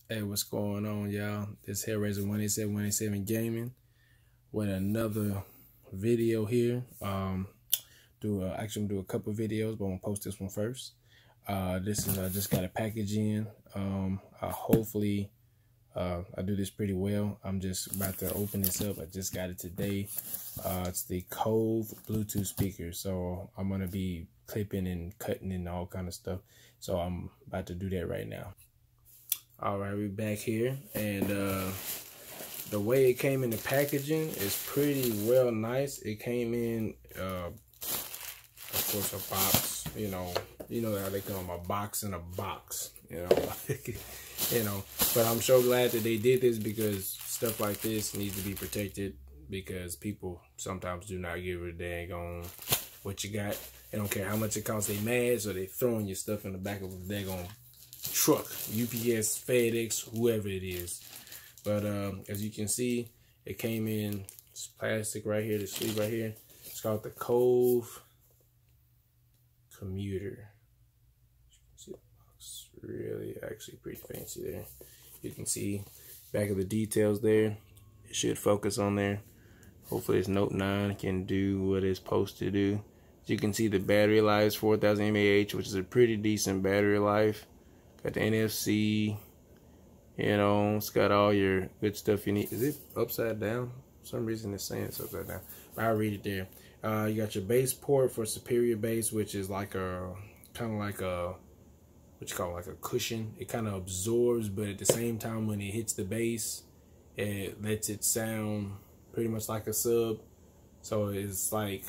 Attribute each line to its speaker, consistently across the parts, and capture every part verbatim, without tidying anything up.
Speaker 1: Hey, what's going on, y'all? This Hellraiser one eighty-seven one eighty-seven Gaming with another video here. Um, do a, actually do a couple videos, but I'm gonna post this one first. Uh, this is I just got a package in. Um, uh, hopefully, uh, I do this pretty well. I'm just about to open this up. I just got it today. Uh, it's the Cove Bluetooth speaker, so I'm gonna be clipping and cutting and all kind of stuff. So I'm about to do that right now. All right, we're back here, and uh, the way it came in the packaging is pretty well nice. It came in, uh, of course, a box. You know, you know how they come, a box in a box. You know, you know. But I'm so glad that they did this because stuff like this needs to be protected because people sometimes do not give a dang on what you got. They don't care how much it costs. They mad, so they throwing your stuff in the back of the daggone truck, U P S, FedEx, whoever it is. But um, as you can see, it came in it's plastic right here, the sleeve right here. It's called the Cove Commuter. You can see the box, really actually pretty fancy there. You can see back of the details there. It should focus on there. Hopefully this Note nine can do what it's supposed to do. As you can see, the battery life is four thousand milliamp hours, which is a pretty decent battery life. Got the N F C, you know, it's got all your good stuff you need. Is it upside down? For some reason it's saying it's upside down. But I'll read it there. Uh, you got your bass port for superior bass, which is like a, kind of like a, what you call it, like a cushion. It kind of absorbs, but at the same time when it hits the bass, it lets it sound pretty much like a sub. So it's like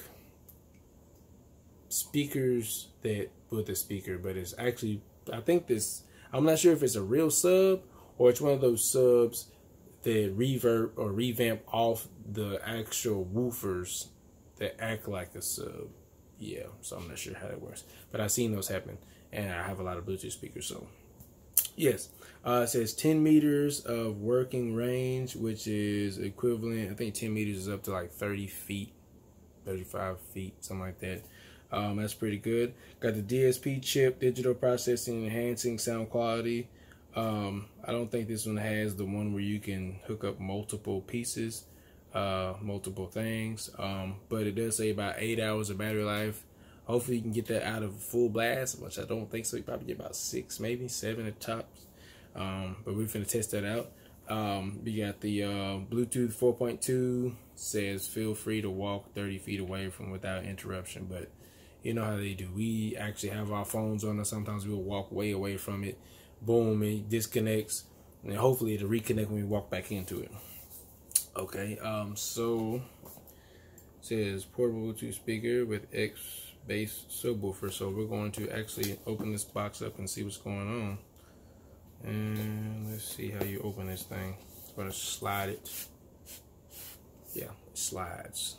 Speaker 1: speakers that with a speaker, but it's actually, I think this, I'm not sure if it's a real sub or it's one of those subs that reverb or revamp off the actual woofers that act like a sub. Yeah, so I'm not sure how that works, but I've seen those happen, and I have a lot of Bluetooth speakers. So yes, uh, it says ten meters of working range, which is equivalent, I think ten meters is up to like thirty feet, thirty-five feet, something like that. Um, that's pretty good. Got the D S P chip, digital processing, enhancing sound quality. Um, I don't think this one has the one where you can hook up multiple pieces, uh, multiple things. Um, but it does say about eight hours of battery life. Hopefully you can get that out of full blast, which I don't think so. You probably get about six, maybe seven at tops. Um, but we're finna test that out. Um, we got the uh, Bluetooth four point two, says feel free to walk thirty feet away from without interruption, but you know how they do. We actually have our phones on us. Sometimes we'll walk way away from it. Boom, it disconnects. And hopefully it'll reconnect when we walk back into it. Okay, um, so it says portable Bluetooth speaker with X bass subwoofer. So we're going to actually open this box up and see what's going on. And let's see how you open this thing. I'm gonna slide it. Yeah, it slides.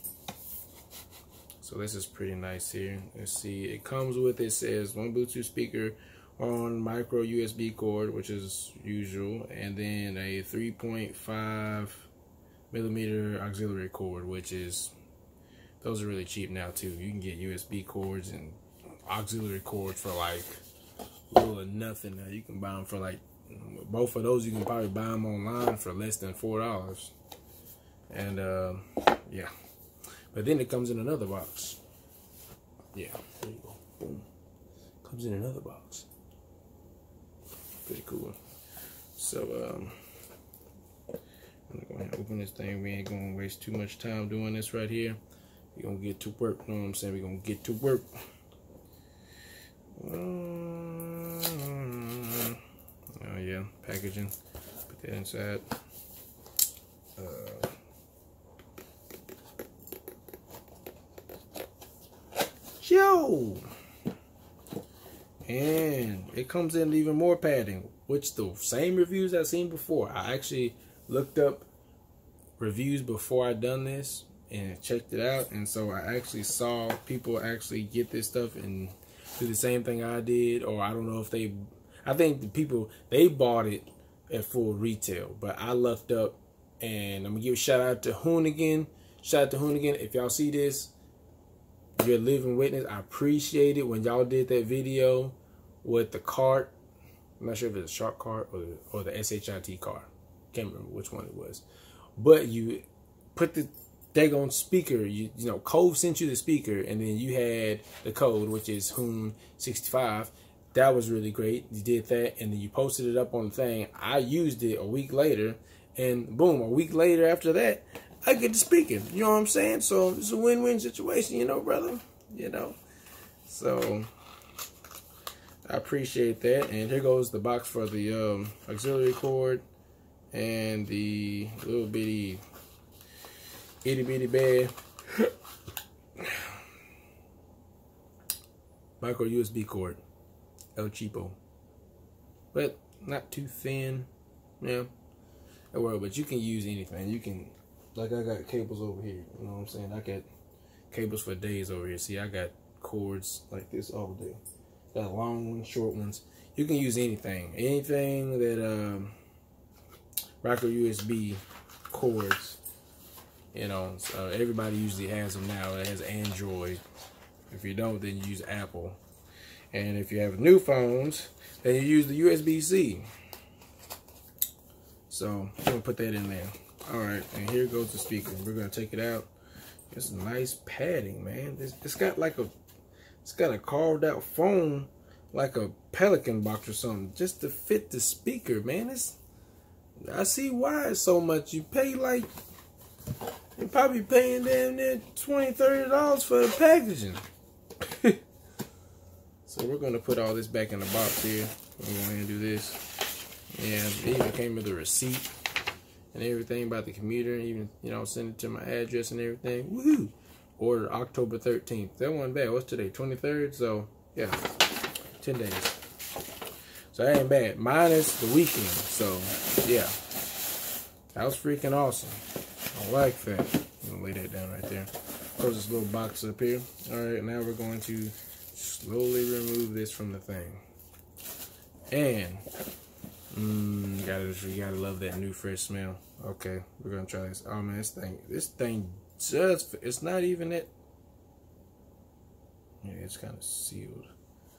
Speaker 1: So this is pretty nice here. Let's see, it comes with, it says one Bluetooth speaker on micro U S B cord, which is usual, and then a three point five millimeter auxiliary cord, which is, those are really cheap now too. You can get U S B cords and auxiliary cords for like little or nothing now. You can buy them for like, both of those you can probably buy them online for less than four dollars. And uh, yeah. But then it comes in another box. Yeah, there you go. Boom. Comes in another box. Pretty cool. So, um, I'm gonna go ahead and open this thing. We ain't gonna waste too much time doing this right here. We're gonna get to work. You know what I'm saying? We're gonna get to work. Um, oh, yeah. Packaging. Put that inside. Uh, Yo, and it comes in even more padding, which the same reviews I've seen before. I actually looked up reviews before I done this and checked it out, and so I actually saw people actually get this stuff and do the same thing I did, or I don't know if they, I think the people, they bought it at full retail, but I lucked up, and I'm gonna give a shout out to Hoonigan. Shout out to Hoonigan. If y'all see this, you're a living witness. I appreciate it when y'all did that video with the cart I'm not sure if it's a Shark card or the, or the S H I T card. Can't remember which one it was. But you put the daggone speaker, you, you know, Cove sent you the speaker, and then you had the code, which is Hoon sixty-five. That was really great. You did that, and then you posted it up on the thing. I used it a week later, and boom, a week later after that, I get the speaker. You know what I'm saying? So it's a win-win situation, you know, brother. You know. So I appreciate that. And here goes the box for the um, auxiliary cord and the little bitty itty bitty bad micro U S B cord. El Cheapo. But not too thin. Yeah. Well, but you can use anything. You can, like I got cables over here. You know what I'm saying? I got cables for days over here. See, I got cords like this all day. Got long ones, short ones. You can use anything. Anything that um micro U S B cords. You know, so everybody usually has them now. It has Android. If you don't, then you use Apple. And if you have new phones, then you use the U S B C. So I'm gonna put that in there. All right, and here goes the speaker. We're gonna take it out. It's nice padding, man. It's, it's got like a, it's got a carved out foam, like a Pelican box or something, just to fit the speaker, man. It's, I see why it's so much. You pay like, you're probably paying damn near twenty, thirty dollars for the packaging. So we're gonna put all this back in the box here. We're going to go ahead and do this. Yeah, it even came with a receipt and everything about the commuter. Even, you know, send it to my address and everything. Woohoo! Ordered October thirteenth. That wasn't bad. What's today? twenty-third? So, yeah, ten days. So that ain't bad. Minus the weekend. So, yeah. That was freaking awesome. I like that. I'm going to lay that down right there. Close this little box up here. All right, now we're going to slowly remove this from the thing. And, mmm, you gotta, you gotta love that new fresh smell. Okay, we're gonna try this. Oh man, this thing, this thing just, it's not even that. Yeah, it's kind of sealed.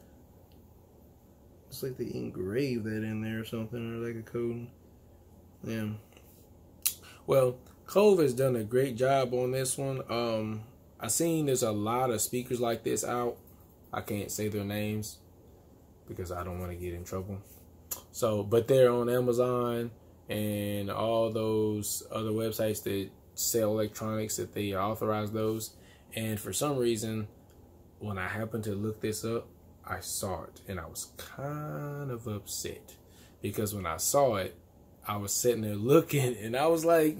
Speaker 1: It's like they engraved that in there or something, or like a coating. Yeah. Well, Cove has done a great job on this one. Um, I seen there's a lot of speakers like this out. I can't say their names because I don't want to get in trouble. So, but they're on Amazon and all those other websites that sell electronics, that they authorize those. And for some reason, when I happened to look this up, I saw it and I was kind of upset because when I saw it, I was sitting there looking and I was like,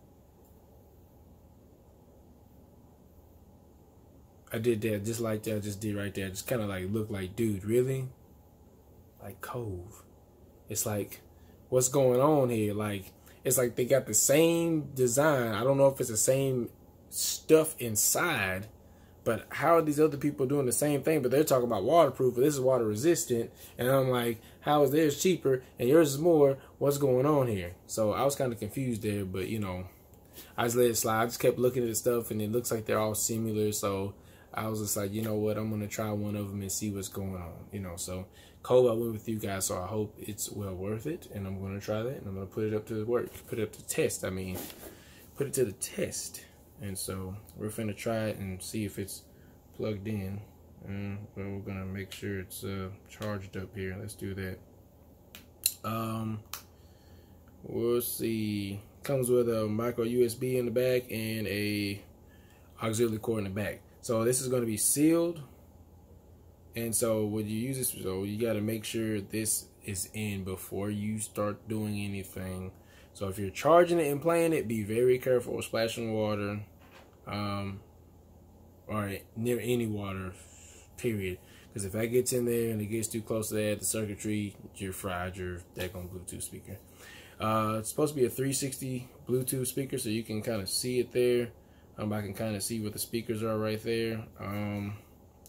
Speaker 1: I did that just like that. I just did right there. Just kind of like look like, dude, really? Like Cove. It's like, what's going on here? Like, it's like they got the same design. I don't know if it's the same stuff inside, but how are these other people doing the same thing? But they're talking about waterproof, but this is water resistant. And I'm like, how is theirs cheaper and yours is more? What's going on here? So I was kind of confused there, but you know, I just let it slide. I just kept looking at the stuff and it looks like they're all similar. So I was just like, you know what, I'm going to try one of them and see what's going on, you know. So, Cole, I went with you guys, so I hope it's well worth it, and I'm going to try that, and I'm going to put it up to the work, put it up to test, I mean, put it to the test. And so, we're finna try it and see if it's plugged in, and well, we're going to make sure it's uh, charged up here. Let's do that. Um, we'll see. Comes with a micro U S B in the back and a auxiliary cord in the back. So this is going to be sealed, and so when you use this, so you got to make sure this is in before you start doing anything. So if you're charging it and playing it, be very careful with splashing water, um, or near any water, period. Because if that gets in there and it gets too close to that, the circuitry, you're fried your daggone Bluetooth speaker. Uh, it's supposed to be a three sixty Bluetooth speaker, so you can kind of see it there. Um, I can kind of see what the speakers are right there. Um,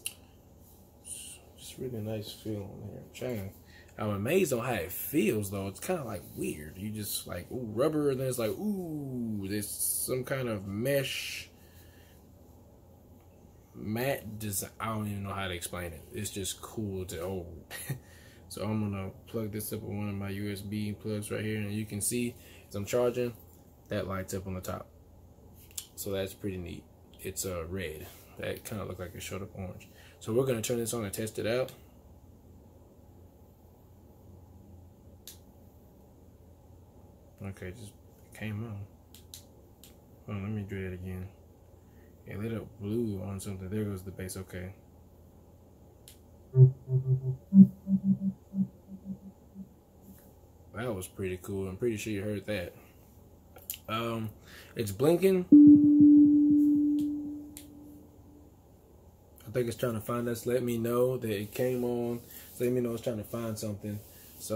Speaker 1: just really nice feel on here. I'm trying. I'm amazed on how it feels though. It's kind of like weird. You just like ooh rubber, and then it's like ooh, there's some kind of mesh matte design. I don't even know how to explain it. It's just cool to oh, So I'm gonna plug this up with one of my U S B plugs right here, and you can see as I'm charging, that lights up on the top. So that's pretty neat. It's uh, red. That kind of looked like it showed up orange. So we're gonna turn this on and test it out. Okay, just came on. Oh, let me do that again. It lit up blue on something. There goes the bass. Okay. That was pretty cool. I'm pretty sure you heard that. Um, it's blinking. I think it's trying to find us. Let me know that it came on. Let me know it's trying to find something. So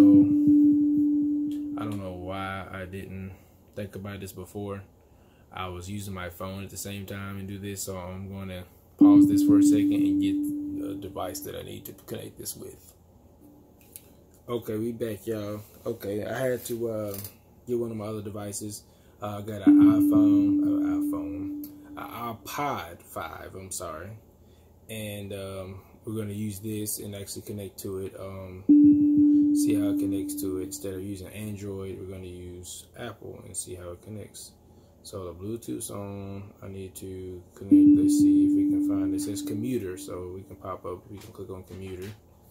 Speaker 1: I don't know why I didn't think about this before. I was using my phone at the same time and do this, so I'm going to pause this for a second and get the device that I need to connect this with. Okay, we back, y'all. Okay, I had to uh, get one of my other devices. Uh, I got an iPhone, uh, iPhone, an iPod five. I'm sorry, and um, we're gonna use this and actually connect to it. Um, see how it connects to it. Instead of using Android, we're gonna use Apple and see how it connects. So the Bluetooth's on. I need to connect. Let's see if we can find it. It says commuter, so we can pop up. We can click on commuter.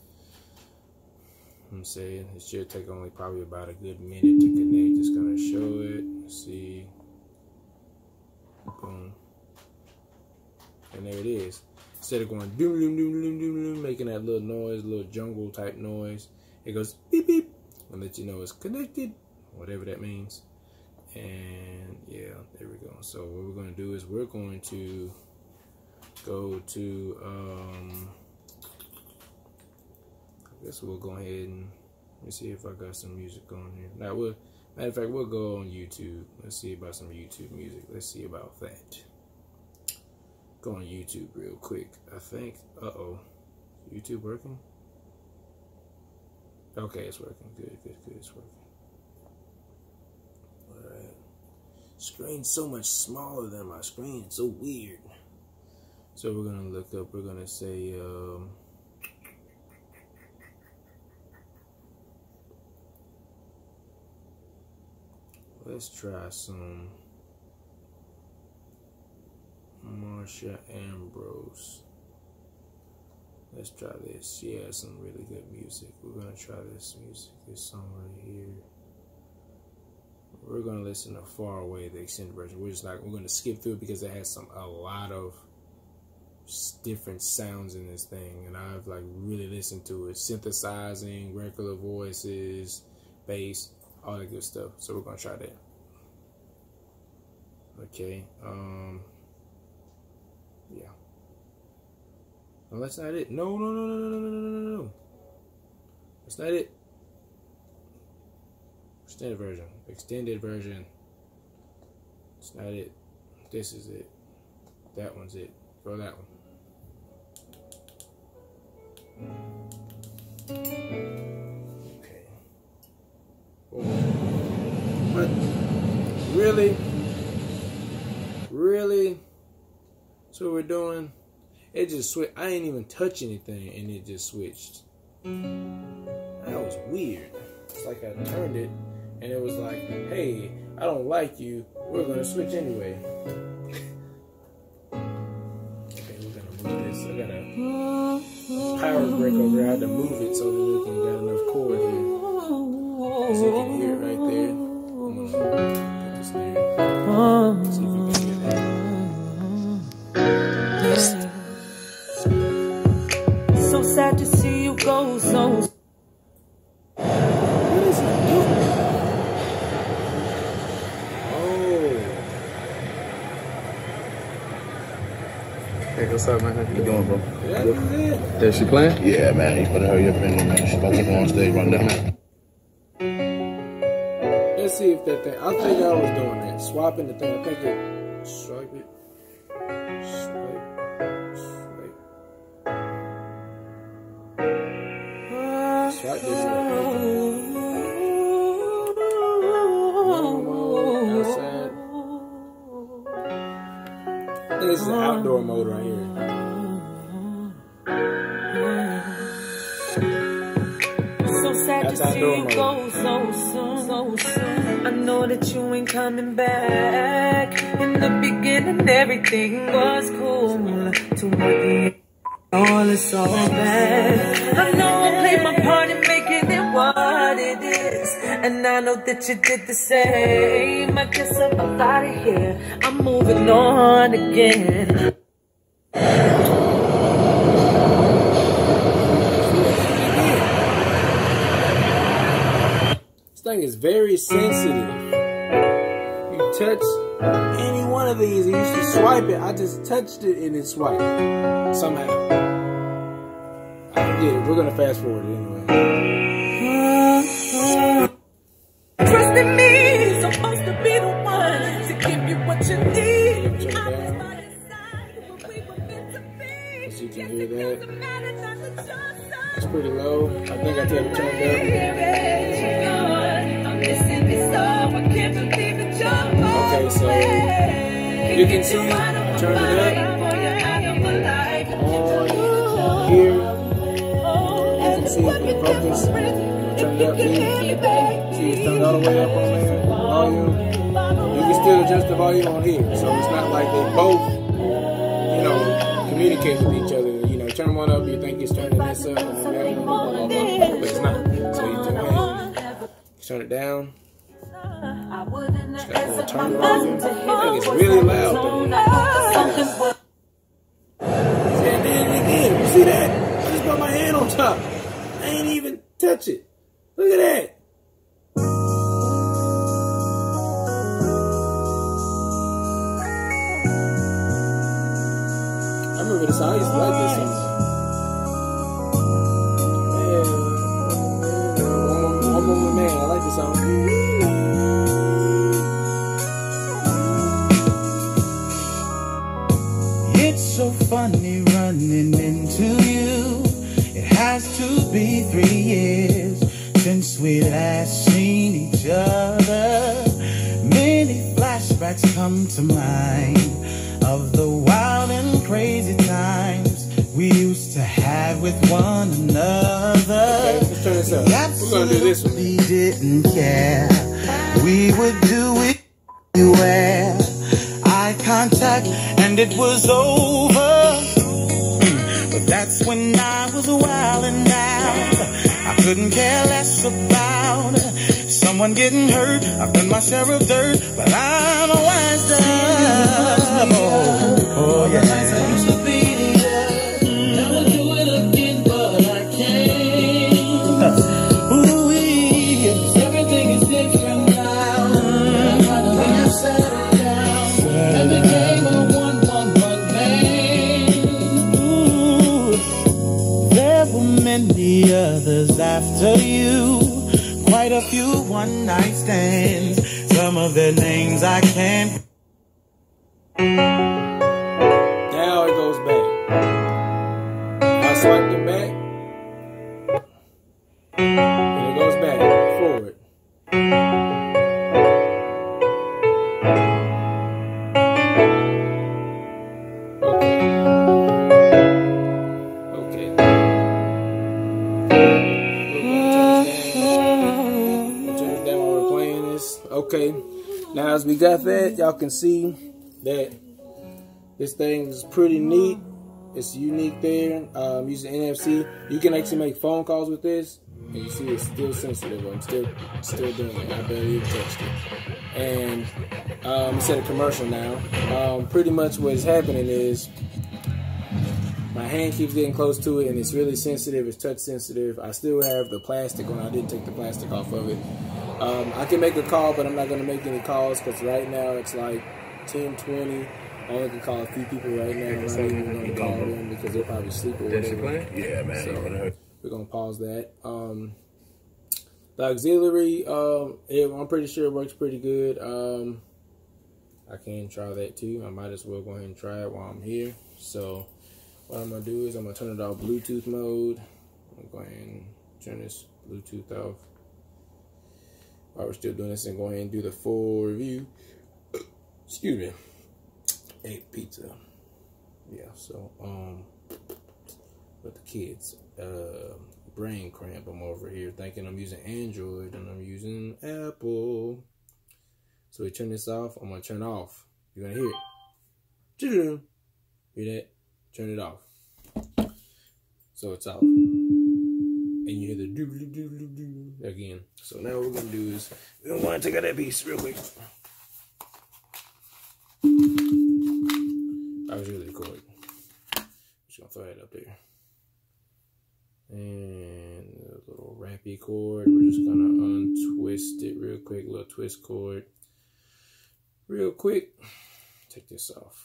Speaker 1: I'm saying it should take only probably about a good minute to connect. It's gonna show it. Let's see. Boom. And there it is. Instead of going doom doom doom doom doom doom, making that little noise, little jungle type noise, it goes beep beep and let you know it's connected, whatever that means. And yeah, there we go. So what we're gonna do is we're going to go to um I guess we'll go ahead and let me see if I got some music on here. Now, we'll, matter of fact, we'll go on YouTube. Let's see about some YouTube music. Let's see about that. Go on YouTube real quick. I think, uh-oh. YouTube working? Okay, it's working. Good, good, good. It's working. All right. Screen's so much smaller than my screen. It's so weird. So we're going to look up, we're going to say, um, let's try some Marsha Ambrose. Let's try this. She has some really good music. We're gonna try this music, this song right here. We're gonna listen to Far Away, the extended version. We're just not. We're gonna skip through it because it has some a lot of different sounds in this thing, and I've like really listened to it, synthesizing, regular voices, bass, all that good stuff. So we're gonna try that. Okay. Um. Yeah. No, that's not it. No, no, no, no, no, no, no, no, no. That's not it. Extended version. Extended version. It's not it. This is it. That one's it. Go that one. Okay. What? Really? Really? So what we're doing? It just switched. I ain't even touch anything, and it just switched. That was weird. It's like I turned it, and it was like, "Hey, I don't like you. We're gonna switch anyway." Okay, we're gonna move this. I got a power brick over here. I had to move it so that we can get enough cord here, so you can hear it right there. I'm gonna put this there. See if you can hear that.
Speaker 2: So sad to see you go. So
Speaker 1: what is it doing? Oh.
Speaker 3: Hey, what's up, man? How you doing, bro?
Speaker 1: That is it.
Speaker 3: Is she playing?
Speaker 4: Yeah, man. You better hurry up in there, man. She's about to go on stage right now.
Speaker 1: Let's see if that thing. I think I was doing that. Swapping the thing. I think it. Swipe it. Swipe. Swipe. Swipe this way. Normal mode. Outside. I think this is the outdoor mode right here. Outside
Speaker 2: see
Speaker 1: door
Speaker 2: you
Speaker 1: mode.
Speaker 2: go so soon, so soon. I know that you ain't coming back. In the beginning, everything was cool. Toward the end, all is all bad. I know I played my part in making it what it is, and I know that you did the same. I guess I'm out of here. I'm moving on again.
Speaker 1: This thing is very sensitive. You touch any one of these, you used to swipe it. I just touched it and it swiped somehow. I don't get it. We're gonna fast forward it anyway.
Speaker 2: Trust in me, supposed to be the one to give you what you need.
Speaker 1: Turn it down. As you can hear that. It's pretty low. I think I tried to turn it up. Okay, so you can see, I turn it up on here. You can see it in focus. Turn it up here. See it's turned all the way up on there. Volume. You can still adjust the volume on here. So it's not like they both, you know, communicate with each other. You know, turn one up, you think it's turning this up, and then that one, blah, blah, blah, but it's not. So you turn it, you turn it down. It's got a little turn volume. I think it's really loud though. And then again, you see that? I just put my hand on top. I ain't even touch it. Look at that. I remember this song. I used to like this song. Man, one more man. I like this song.
Speaker 3: It's so funny running into you. It has to be three years since we last seen each other. Many flashbacks come to mind of the wild and crazy times we used to have with one another.
Speaker 1: Okay, let's turn this up. We're gonna do this one.
Speaker 3: We didn't care. We would do it anywhere. Eye contact and it was over. But that's when I was wildin' out. I couldn't care less about someone getting hurt. I've done my share of dirt, but I'm a wise up. Oh, oh yeah. I used to be there. Never do it again, but I can't. Ooh, yes, everything is different now. I'm finally have settled down and became a one, one, one man. Ooh, there were many others after you. Quite a few one night stands. Some of their names I can't.
Speaker 1: Now it goes back. I swiped it back. And it goes back, forward. Okay. Okay. We'll turn it down while we're playing this. Okay. Now as we got that, y'all can see that this thing is pretty neat. It's unique there. Um, using N F C, you can actually make phone calls with this, and you see it's still sensitive. I'm still still doing it. I barely even touched it. And um, it's at a commercial now. Um, pretty much what's happening is my hand keeps getting close to it, and it's really sensitive. It's touch sensitive. I still have the plastic on. I didn't take the plastic off of it. Um, I can make a call, but I'm not going to make any calls because right now it's like ten, twenty. I only can call a few people right now. I'm not even going to call them because they'll probably sleep or whatever.
Speaker 4: Yeah, man.
Speaker 1: So we're going to pause that. Um, the auxiliary, um, it, I'm pretty sure it works pretty good. Um, I can try that too. I might as well go ahead and try it while I'm here. So what I'm going to do is I'm going to turn it off Bluetooth mode. I'm going to go ahead and turn this Bluetooth off. While we're still doing this, and go ahead and do the full review. Excuse me. Ate pizza. Yeah, so, um, with the kids. Uh, brain cramp. I'm over here thinking I'm using Android and I'm using Apple. So we turn this off. I'm gonna turn off. You're gonna hear it. Hear that? Turn it off. So it's off. And you hear the doo doo doo doo doo again. So now what we're gonna do is we're gonna want to take out that piece real quick. I was really recording. Just gonna throw that up there. And a little wrappy cord. We're just gonna untwist it real quick. Little twist cord. Real quick. Take this off.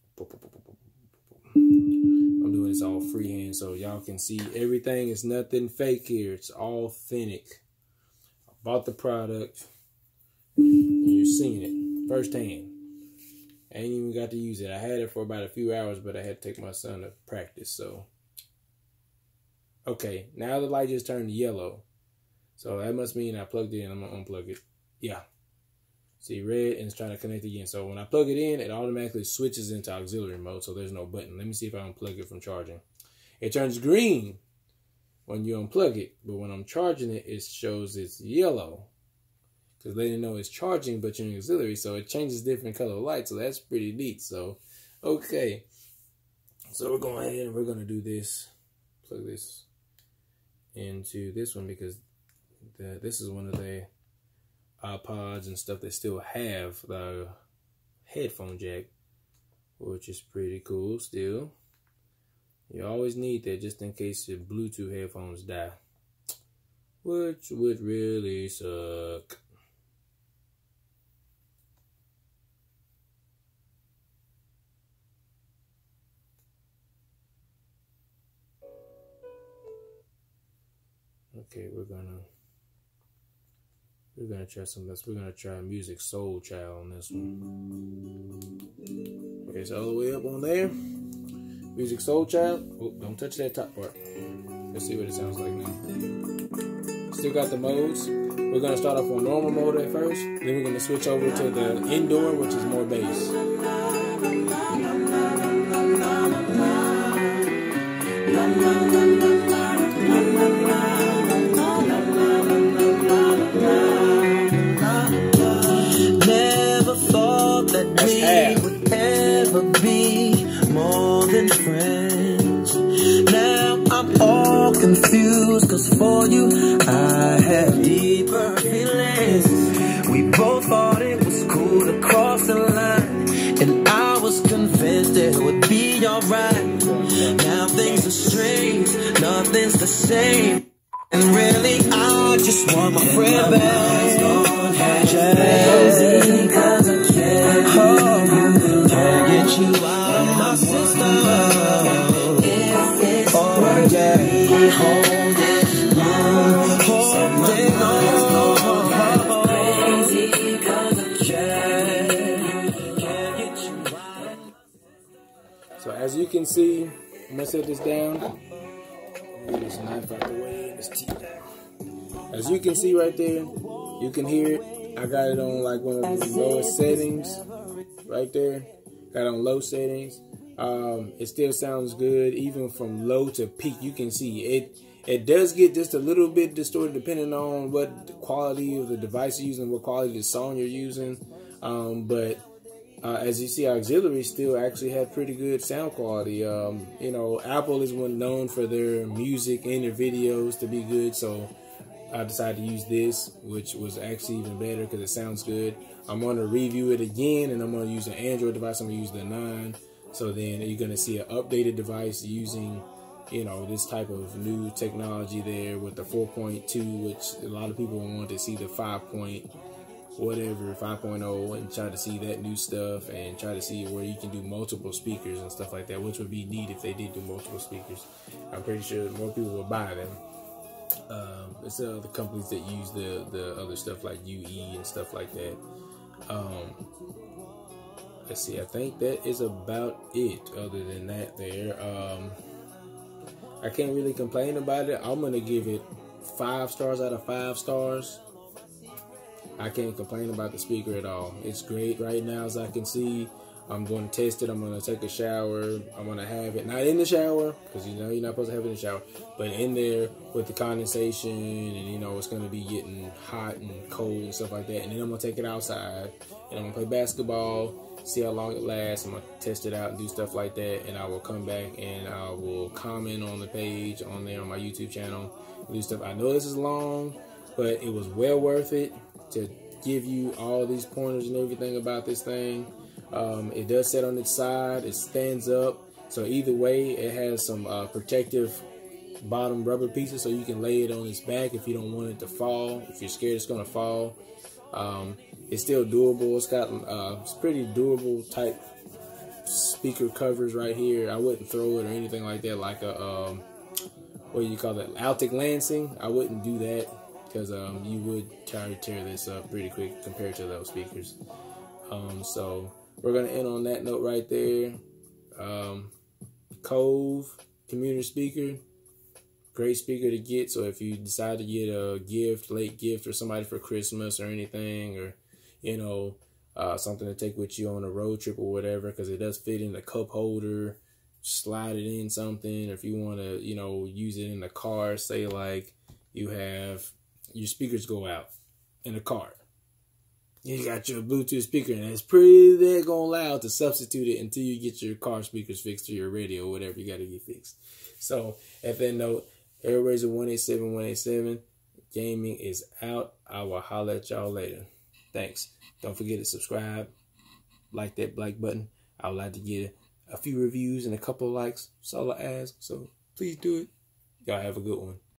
Speaker 1: I'm doing this all freehand so y'all can see everything is nothing fake here. It's all authentic. I bought the product and you're seeing it firsthand. I ain't even got to use it. I had it for about a few hours, but I had to take my son to practice. So, okay, now the light just turned yellow. So that must mean I plugged it in. I'm going to unplug it. Yeah. See, red, and it's trying to connect again. So when I plug it in, it automatically switches into auxiliary mode, so there's no button. Let me see if I unplug it from charging. It turns green when you unplug it, but when I'm charging it, it shows it's yellow. Because they didn't know it's charging, but you're in auxiliary, so it changes different color light, so that's pretty neat. So, okay. So we're going ahead and we're going to do this. Plug this into this one because the, this is one of the iPods and stuff that still have the headphone jack, which is pretty cool still. You always need that just in case your Bluetooth headphones die, which would really suck. Okay, we're gonna We're gonna try something else. We're gonna try Musiq Soulchild on this one. Okay, so all the way up on there. Musiq Soulchild. Oh, don't touch that top part. Let's see what it sounds like now. Still got the modes. We're gonna start off on normal mode at first. Then we're gonna switch over to the indoor, which is more bass.
Speaker 2: Never thought that we would ever be more than friends. Now I'm all confused, cause for you I have deeper feelings. We both thought it was cool to cross the line, and I was convinced it would be alright. Now things are strange, nothing's the same, and really I just want my friend back. Crazy cause I can't, oh, can't get you out of my system. Oh yeah, hold it on, hold it on. Crazy cause I can't, can't get you out.
Speaker 1: So as you can see, I'm gonna set this down. Get this knife out the way and this teeth down. As you can see right there, you can hear it. I got it on like one of the lowest settings right there. Got it on low settings. Um, it still sounds good even from low to peak. You can see it. It does get just a little bit distorted depending on what quality of the device you're using, what quality of the song you're using. Um, but uh, as you see, auxiliary still actually have pretty good sound quality. Um, you know, Apple is one known for their music and their videos to be good, so I decided to use this, which was actually even better because it sounds good. I'm going to review it again, and I'm going to use an Android device. I'm going to use the nine. So then you're going to see an updated device using, you know, this type of new technology there with the four point two, which a lot of people want to see the five point whatever, five point oh, and try to see that new stuff and try to see where you can do multiple speakers and stuff like that, which would be neat if they did do multiple speakers. I'm pretty sure more people would buy them. Um, it's the other companies that use the, the other stuff like U E and stuff like that. Um, let's see, I think that is about it other than that there. Um, I can't really complain about it. I'm going to give it five stars out of five stars. I can't complain about the speaker at all. It's great right now as I can see. I'm going to test it. I'm going to take a shower. I'm going to have it not in the shower, because you know you're not supposed to have it in the shower, but in there with the condensation, and you know it's going to be getting hot and cold and stuff like that. And then I'm going to take it outside and I'm going to play basketball, see how long it lasts. I'm going to test it out and do stuff like that. And I will come back and I will comment on the page on there on my YouTube channel and do stuff. I know this is long, but it was well worth it to give you all these pointers and everything about this thing. Um, it does sit on its side. It stands up. So either way, it has some uh, protective bottom rubber pieces, so you can lay it on its back if you don't want it to fall. If you're scared it's going to fall, um, it's still doable. It's got uh, it's pretty durable type speaker covers right here. I wouldn't throw it or anything like that, like a um, what do you call that, Altic Lansing. I wouldn't do that, because um, you would try to tear this up pretty quick compared to those speakers. Um, so we're going to end on that note right there. Um, Cove commuter speaker, great speaker to get. So if you decide to get a gift, late gift, or somebody for Christmas or anything, or you know, uh, something to take with you on a road trip or whatever, because it does fit in the cup holder, slide it in something. Or if you want to, you know, use it in the car, say like you have your speakers go out in the car. You got your Bluetooth speaker, and it's pretty daggone loud to substitute it until you get your car speakers fixed or your radio or whatever you got to get fixed. So, at that note, Airraiser one eight seven one eight seven Gaming is out. I will holler at y'all later. Thanks. Don't forget to subscribe, like that black button. I would like to get a few reviews and a couple of likes. That's all I ask. So, please do it. Y'all have a good one.